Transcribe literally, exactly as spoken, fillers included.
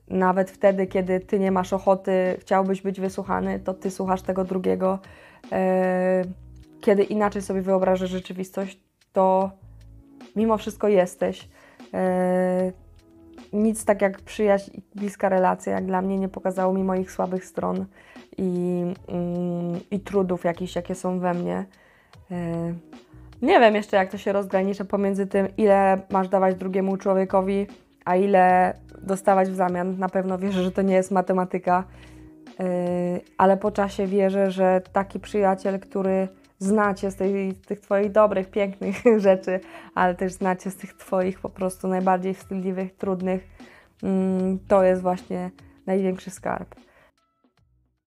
nawet wtedy, kiedy ty nie masz ochoty, chciałbyś być wysłuchany, to ty słuchasz tego drugiego. Kiedy inaczej sobie wyobrażasz rzeczywistość, to mimo wszystko jesteś. Nic tak jak przyjaźń i bliska relacja, jak dla mnie, nie pokazało mi moich słabych stron i, i, i trudów jakichś, jakie są we mnie. Nie wiem jeszcze, jak to się rozgranicza pomiędzy tym, ile masz dawać drugiemu człowiekowi, a ile dostawać w zamian. Na pewno wierzę, że to nie jest matematyka, ale po czasie wierzę, że taki przyjaciel, który zna Cię z, tej, z tych Twoich dobrych, pięknych rzeczy, ale też zna Cię z tych Twoich po prostu najbardziej wstydliwych, trudnych, to jest właśnie największy skarb.